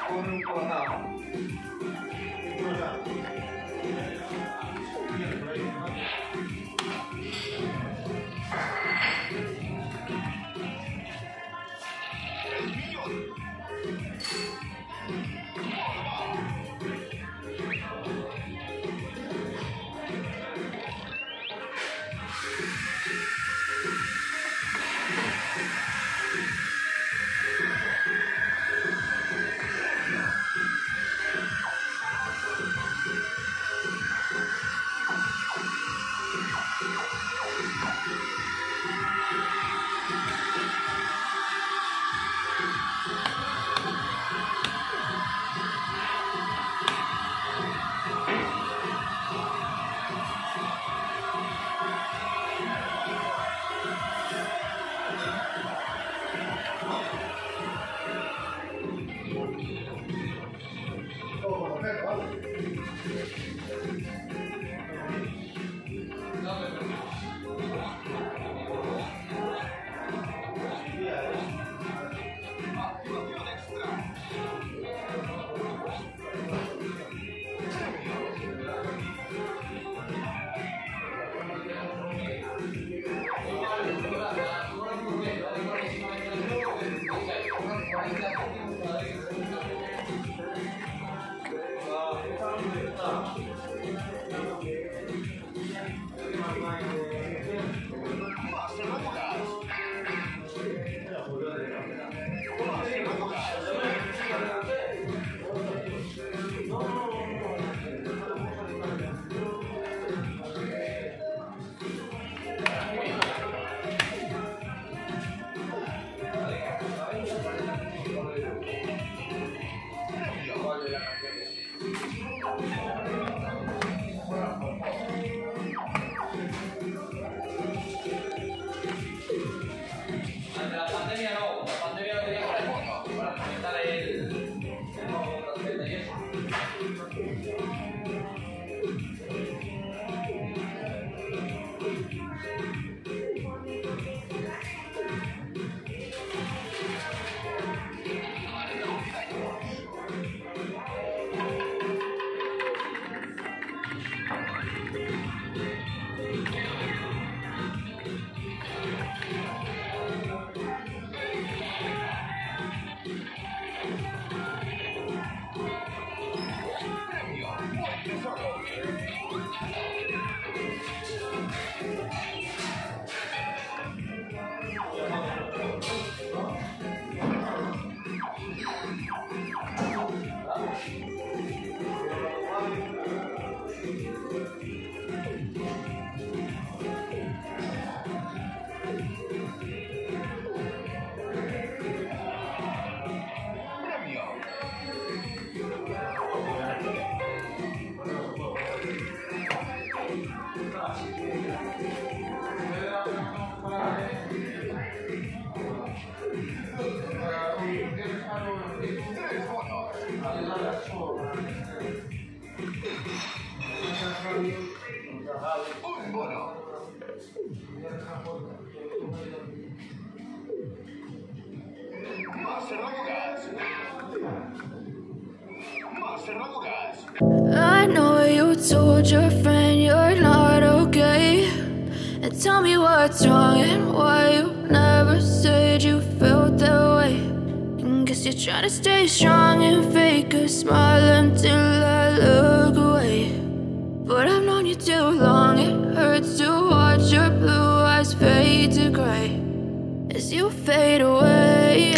I know you told your friend you're not okay, and tell me what's wrong and why you never said you felt that way. And guess you're trying to stay strong and fake a smile until I look away. But I've known you too long, it hurts to watch your blue eyes fade to gray as you fade away,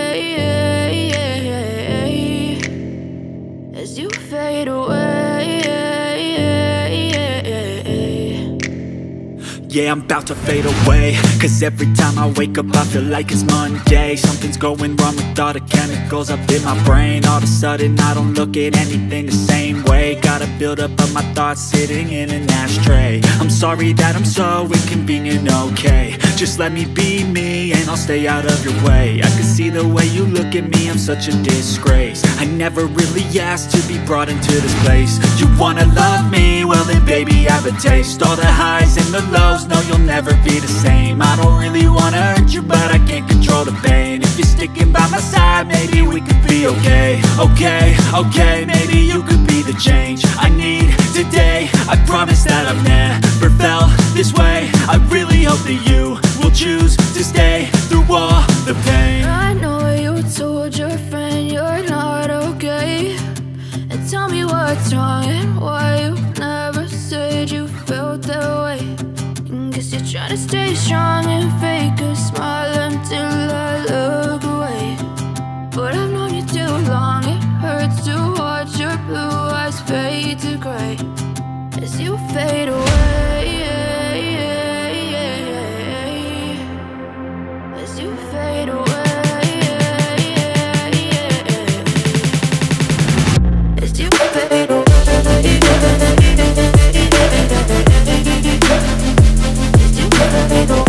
as you fade away. Yeah, I'm about to fade away, cause every time I wake up I feel like it's Monday. Something's going wrong with all the chemicals up in my brain. All of a sudden I don't look at anything the same way. Got a buildup of my thoughts sitting in an ashtray. I'm sorry that I'm so inconvenient, okay. Just let me be me and I'll stay out of your way. I can see the way you look at me, I'm such a disgrace. I never really asked to be brought into this place. You wanna love me? Well then baby, have a taste. All the highs and the lows, no you'll never be the same. I don't really wanna hurt you, but I can't control the pain. If you're sticking by my side, maybe we could be okay. Okay, maybe you could be the change I need today. I promise that I've never felt this way. I really hope that you will choose to stay through all the pain. I know you told your friend you're not okay, and tell me what's wrong and why you never said you felt that way. Guess you're trying to stay strong and fake a smile until I look away. But I've known you too long, it hurts to watch your blue eyes fade to gray as you fade away. As you fade away. As you fade away. As you fade away.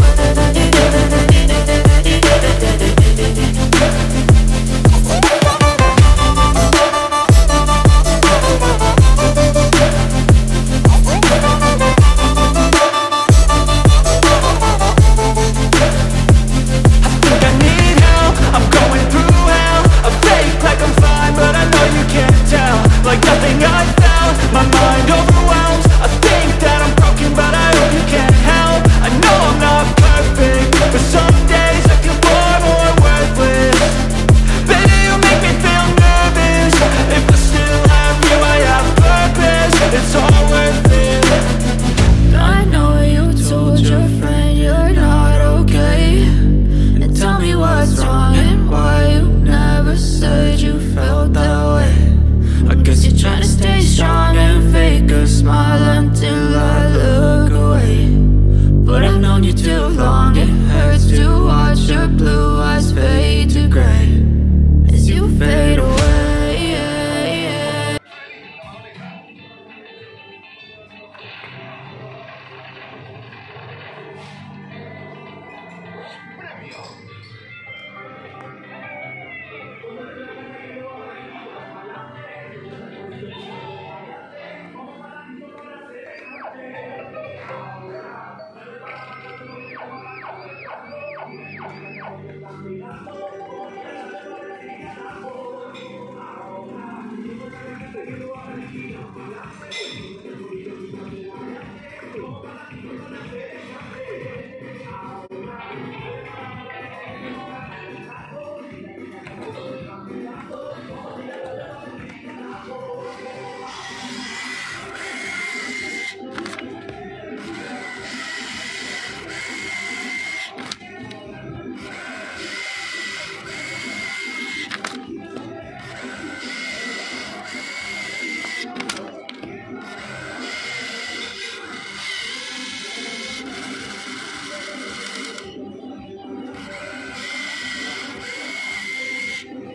Like nothing I found, my mind overwhelms. I think that I'm broken, but I hope you can't help. I know I'm not perfect, but some days I feel far more worthless. Baby, you make me feel nervous. If I still have you, I have purpose. It's all worth it. I know you told your friend you're not okay, and tell me what's wrong and why you never said you felt that way. I guess you're trying to stay strong and fake a smile until I look away. But I've known you too long, it hurts to watch your blue eyes fade to gray as you fade away.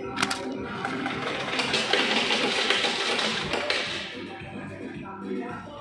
Yeah.